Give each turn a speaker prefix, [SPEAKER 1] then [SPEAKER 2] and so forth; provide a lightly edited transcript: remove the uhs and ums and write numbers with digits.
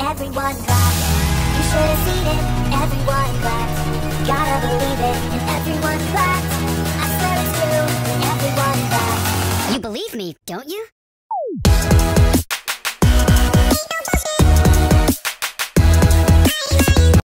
[SPEAKER 1] everyone clapped. You should have seen it, everyone clapped. Gotta believe it, and everyone clapped. I swear it's true, and everyone clapped.
[SPEAKER 2] You believe me, don't you?